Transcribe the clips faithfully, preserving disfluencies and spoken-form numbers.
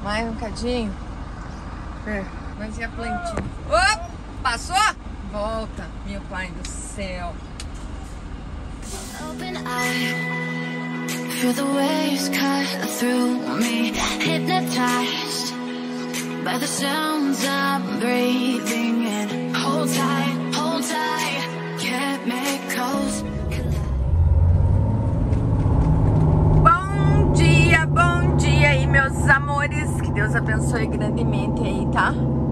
Mais um cadinho. É, mas e a plantinha? Opa! Passou? Volta, meu pai do céu. Open eye, feel the waves cut through me, hypnotized by the sounds I'm breathing in. Hold tight, hold tight, chemicals. Bom dia, bom dia aí, meus amores. Que Deus abençoe grandemente aí, tá?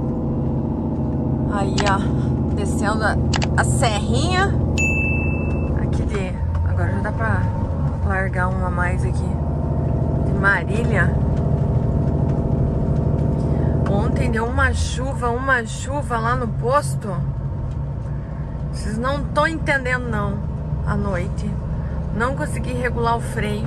Aí, ó, descendo a, a serrinha aqui de... Agora já dá pra largar uma a mais aqui de Marília. Ontem deu uma chuva, uma chuva lá no posto. Vocês não estão entendendo não. À noite não consegui regular o freio.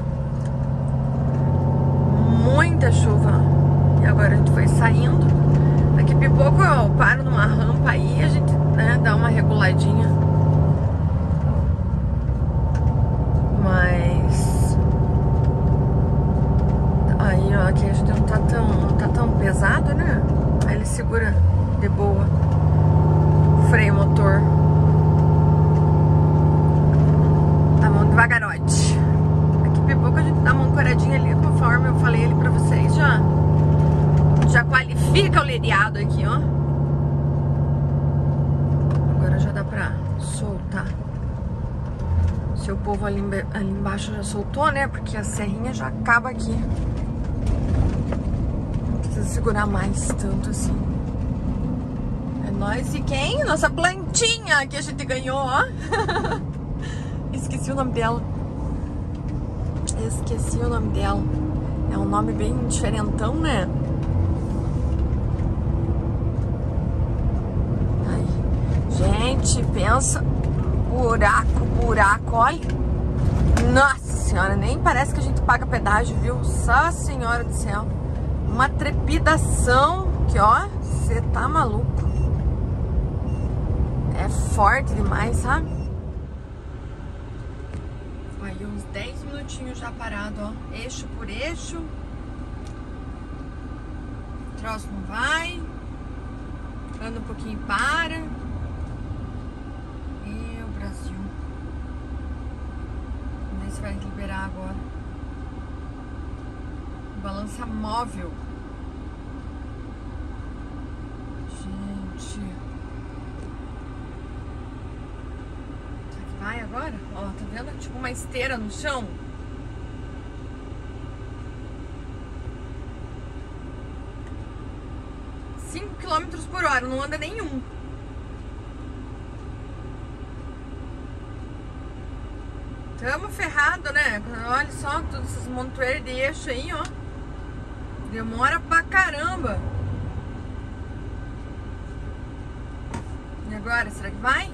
Muita chuva. E agora a gente foi saindo. Daqui a pouco eu paro numa rampa aí e a gente, né, dá uma reguladinha. Mas aí, ó, aqui a gente não tá tão, não tá tão pesado, né? Aí ele segura de boa. Freio motor. A mão devagarote. Daqui a pouco a gente dá uma ancoradinha ali, conforme eu falei ali pra vocês, já já qualifica o lereado aqui, ó. Agora já dá pra soltar. Seu povo ali, ali embaixo já soltou, né? Porque a serrinha já acaba aqui. Não precisa segurar mais tanto assim. É nós e quem? Nossa plantinha que a gente ganhou, ó. Esqueci o nome dela. Esqueci o nome dela. É um nome bem diferentão, né? Aí. Gente, pensa. Buraco, buraco, olha. Nossa senhora, nem parece que a gente paga pedágio, viu? Só senhora do céu. Uma trepidação que, ó, você tá maluco. É forte demais, sabe? Aí uns dez minutinhos já parado, ó. Eixo por eixo. O troço não vai. Anda um pouquinho e para. Vai liberar agora. Balança móvel. Gente. Será que vai agora? Ó, tá vendo? Tipo uma esteira no chão. cinco quilômetros por hora, não anda nenhum. Tamo ferrado, né? Olha só, todos esses montoeiros de eixo aí, ó. Demora pra caramba. E agora, será que vai?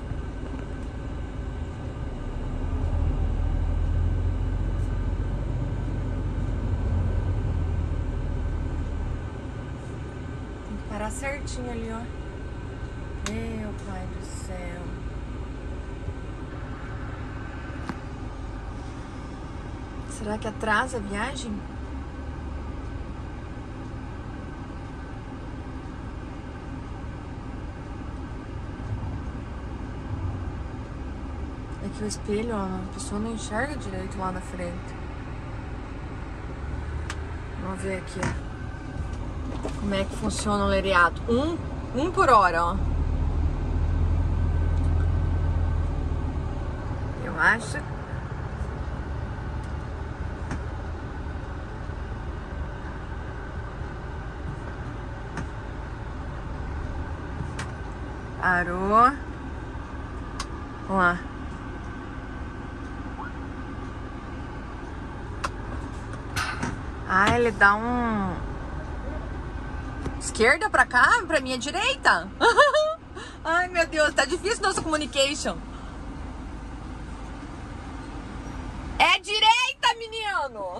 Tem que parar certinho ali, ó. Meu pai do céu. Será que atrasa a viagem? É que o espelho, ó, a pessoa não enxerga direito lá na frente. Vamos ver aqui, ó. Como é que funciona o lereado. Um, um por hora, ó. Eu acho. Parou. Vamos lá. Ah, ele dá um... Esquerda pra cá? Pra minha direita? Ai, meu Deus, tá difícil nossa communication. É direita, menino!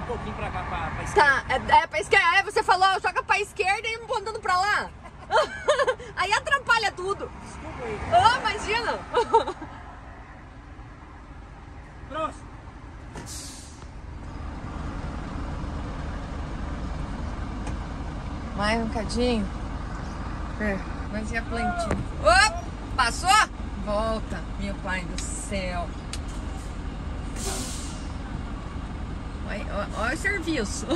um pouquinho pra cá, pra, pra esquerda. Tá, é, é pra esquerda. É, você falou, joga pra esquerda e apontando pra lá. Aí atrapalha tudo. Desculpa aí. Ah, imagina. Próximo. Mais um cadinho. É, mas e a plantinha? Opa, passou? Volta, meu pai do céu. Olha, olha, olha o serviço.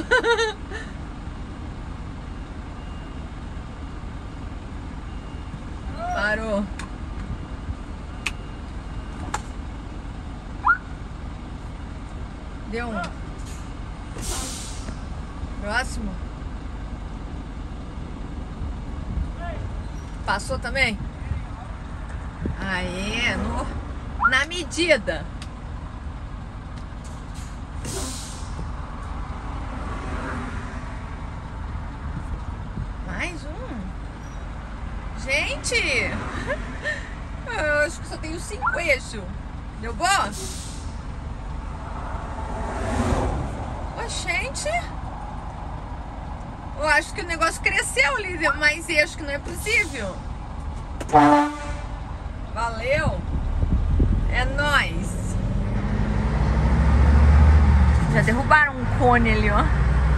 Parou. Deu um. Próximo. Passou também? Aê, no, na medida. Mais um. Gente, eu acho que só tenho cinco eixos. Deu bom? Ô, gente, eu acho que o negócio cresceu ali, mas eixo que não é possível. Valeu. É nóis. Já derrubaram um cone ali, ó.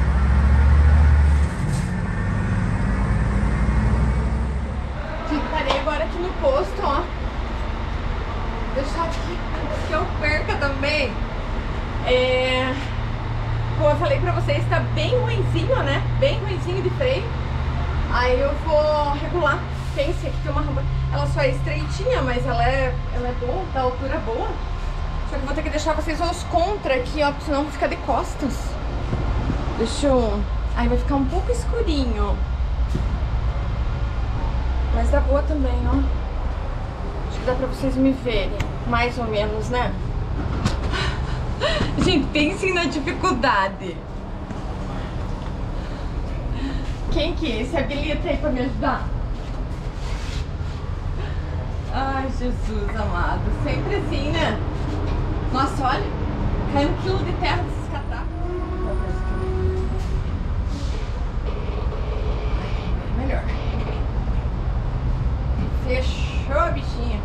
Parei agora aqui no posto, ó. Deixar aqui que eu perca também. É... Como eu falei pra vocês, tá bem ruinzinho, né? Bem ruinzinho de freio. Aí eu vou regular. Pense aqui tem uma rampa. Ela só é estreitinha, mas ela é, ela é boa, da altura boa. Só que eu vou ter que deixar vocês os contra aqui, ó, porque senão fica de costas. Deixa eu... Aí vai ficar um pouco escurinho. Mas dá boa também, ó. Acho que dá pra vocês me verem. Mais ou menos, né? Gente, pensem na dificuldade. Quem que se habilita aí pra me ajudar? Ai, Jesus amado. Sempre assim, né? Nossa, olha. Caiu um quilo de terra desses catacos. Melhor. Fechou, bichinha.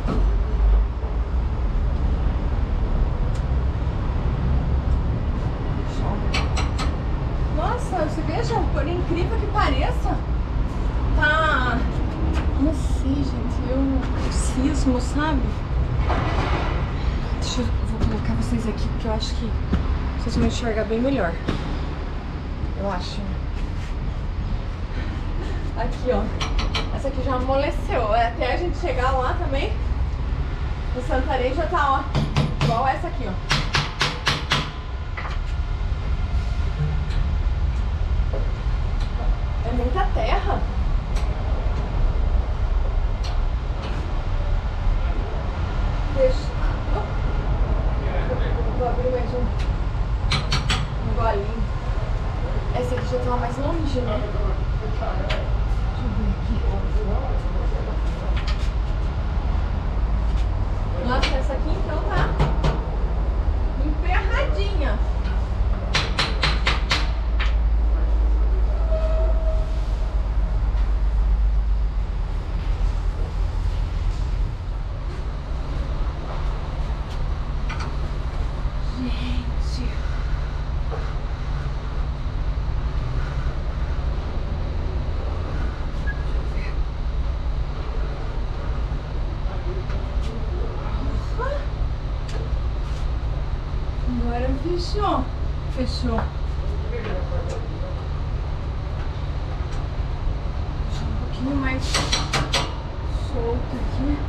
Nossa, você veja, por incrível que pareça, tá... Não sei, gente, eu cismo, sabe? Deixa eu... Vou colocar vocês aqui, porque eu acho que vocês vão enxergar bem melhor. Eu acho. Aqui, ó. Essa aqui já amoleceu. Até a gente chegar lá também, no Santarém já tá, ó. Igual essa aqui, ó. É muita terra. Fechado. Vou abrir mais um, um golinho. Essa aqui já tá mais longe, né? Deixa eu ver aqui. Nossa, essa aqui então tá emperradinha. Fechou, fechou. Deixa um pouquinho mais solto aqui.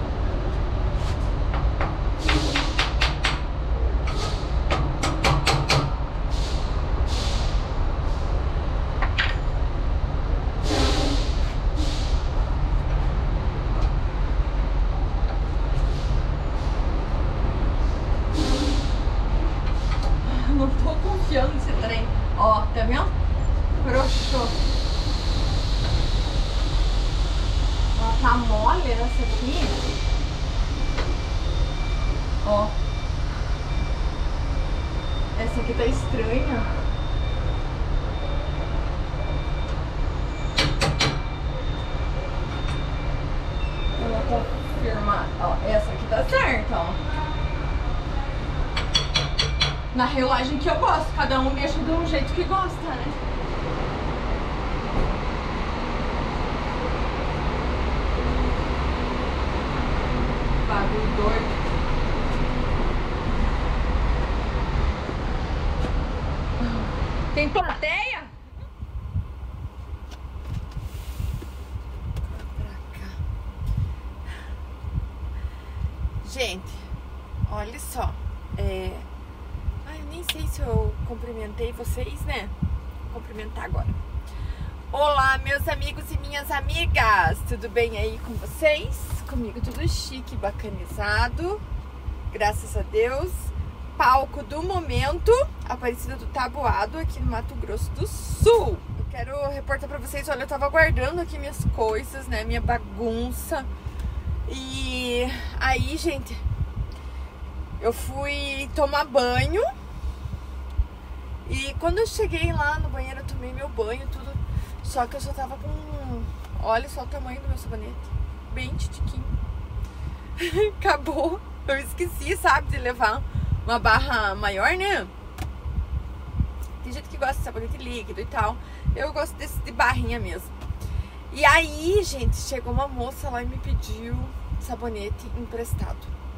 Não tô confiando nesse trem. Ó, tá vendo? Broxou. Ela tá mole nessa aqui. Ó. Essa aqui aqui tá estranha. Eu vou confirmar. Ó, essa aqui tá certa, ó. Na relagem que eu gosto, cada um mexe de um jeito que gosta, né? Bagulho doido. Tem plateia? Pra cá. Gente, olha só. É... Ai, eu nem sei se eu cumprimentei vocês, né? Vou cumprimentar agora. Olá, meus amigos e minhas amigas. Tudo bem aí com vocês? Comigo tudo chique, bacanizado. Graças a Deus. Palco do momento, Aparecida do Taboado, aqui no Mato Grosso do Sul. Eu quero reportar pra vocês, olha, eu tava guardando aqui minhas coisas, né, minha bagunça. E aí, gente, eu fui tomar banho. E quando eu cheguei lá no banheiro, eu tomei meu banho, tudo. Só que eu só tava com... Olha só o tamanho do meu sabonete. Bem titiquinho. Acabou. Eu esqueci, sabe, de levar uma barra maior, né? Tem gente que gosta de sabonete líquido e tal. Eu gosto desse de barrinha mesmo. E aí, gente, chegou uma moça lá e me pediu sabonete emprestado.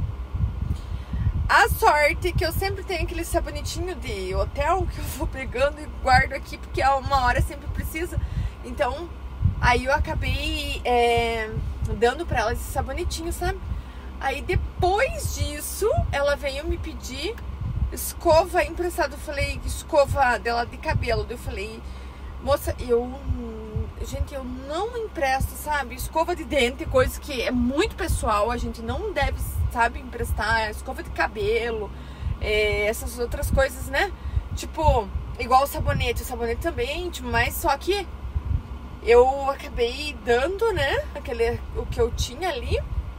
A sorte que eu sempre tenho aquele sabonetinho de hotel que eu vou pegando e guardo aqui, porque a uma hora sempre precisa. Então, aí eu acabei é, dando pra ela esse sabonetinho, sabe? Aí depois disso, ela veio me pedir escova emprestada. Eu falei, escova dela de cabelo. Eu falei, moça, eu... Gente, eu não empresto, sabe? Escova de dente, coisa que é muito pessoal. A gente não deve, sabe, emprestar escova de cabelo, é, essas outras coisas, né? Tipo, igual o sabonete. O sabonete também é íntimo, mas só que eu acabei dando, né? Aquele, o que eu tinha ali.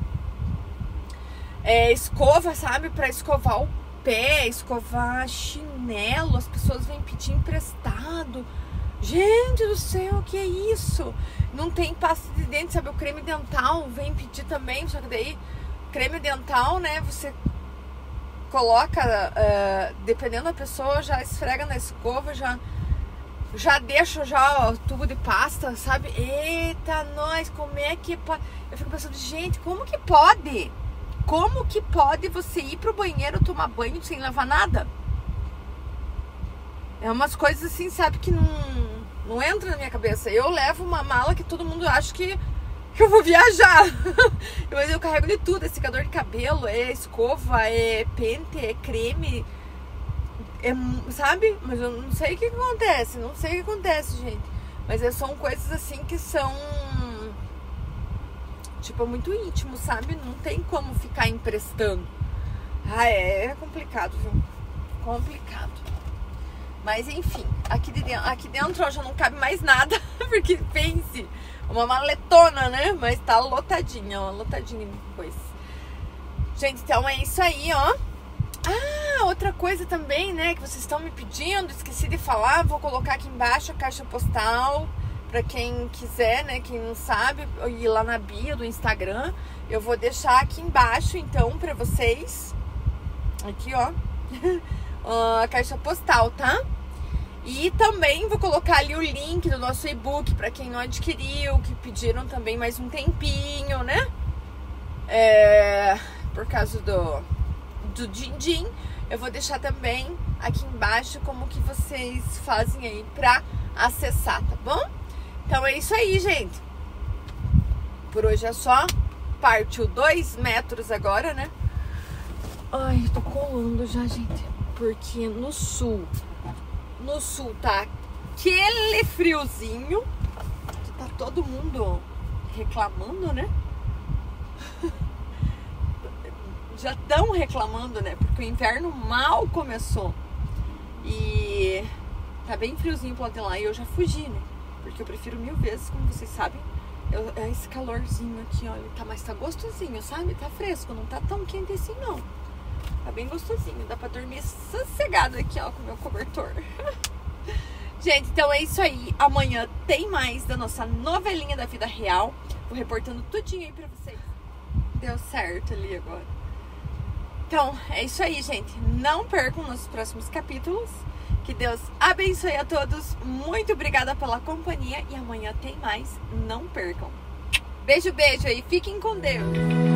É, escova, sabe? Pra escovar o pé, escovar chinelo. As pessoas vêm pedir emprestado. Gente do céu, o que é isso? Não tem pasta de dente, sabe? O creme dental vem pedir também. Só que daí, creme dental, né? Você coloca, uh, dependendo da pessoa, já esfrega na escova, já, já deixa já o tubo de pasta, sabe? Eita, nós, como é que pode? Eu fico pensando, gente, como que pode? Como que pode você ir pro banheiro tomar banho sem levar nada? É umas coisas assim, sabe, que não, não entra na minha cabeça. Eu levo uma mala que todo mundo acha que, que eu vou viajar. Mas eu carrego de tudo, é secador de cabelo, é escova, é pente, é creme, é, sabe? Mas eu não sei o que acontece, não sei o que acontece, gente. Mas são coisas assim que são... Tipo, muito íntimo, sabe? Não tem como ficar emprestando. Ah, é complicado, viu? Complicado. Mas, enfim, aqui, de dentro, aqui dentro ó, já não cabe mais nada. Porque, pense, uma maletona, né? Mas tá lotadinha, ó. Lotadinha de coisa. Gente, então é isso aí, ó. Ah, outra coisa também, né? Que vocês estão me pedindo. Esqueci de falar. Vou colocar aqui embaixo a caixa postal. Pra quem quiser, né, quem não sabe, ir lá na bio do Instagram, eu vou deixar aqui embaixo, então, pra vocês, aqui, ó, a caixa postal, tá? E também vou colocar ali o link do nosso e-book pra quem não adquiriu, que pediram também mais um tempinho, né? É, por causa do, do din-din, eu vou deixar também aqui embaixo como que vocês fazem aí pra acessar, tá bom? Então é isso aí, gente. Por hoje é só. Partiu dois metros agora, né? Ai, eu tô colando já, gente. Porque no sul, no sul tá aquele friozinho. Que tá todo mundo reclamando, né? Já estão reclamando, né? Porque o inverno mal começou. E tá bem friozinho pro lado de lá. E eu já fugi, né? Porque eu prefiro mil vezes, como vocês sabem, eu, é esse calorzinho aqui, olha, tá, mas tá gostosinho, sabe? Tá fresco, não tá tão quente assim, não. Tá bem gostosinho, dá pra dormir sossegado aqui, ó, com o meu cobertor. Gente, então é isso aí. Amanhã tem mais da nossa novelinha da vida real. Vou reportando tudinho aí pra vocês. Deu certo ali agora. Então, é isso aí, gente. Não percam nos próximos capítulos. Que Deus abençoe a todos. Muito obrigada pela companhia. E amanhã tem mais. Não percam. Beijo, beijo aí. Fiquem com Deus.